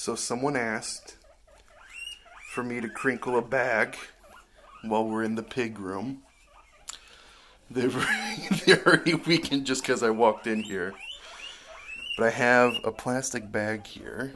So someone asked for me to crinkle a bag while we're in the pig room. They're already weakened just because I walked in here. But I have a plastic bag here.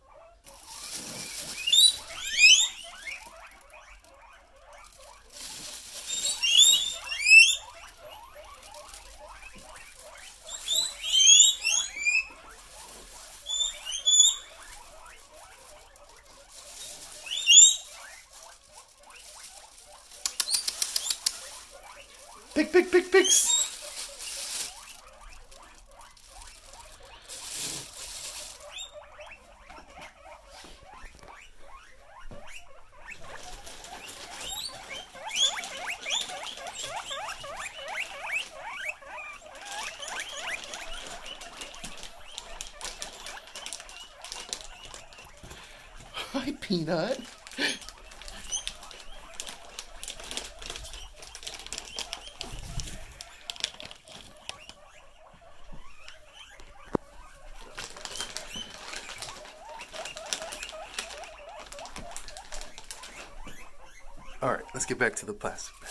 Pigs. Hi, Peanut. All right, let's get back to the plastic bag.